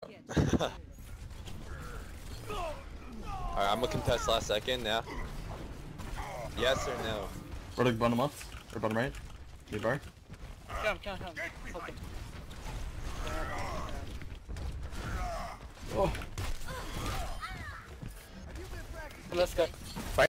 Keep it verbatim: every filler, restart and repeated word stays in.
Alright, I'm gonna contest last second now. Yes or no? Roddick bottom left, or bottom right. Need bar. Come, come, come. Fuck him. Oh. Let's go.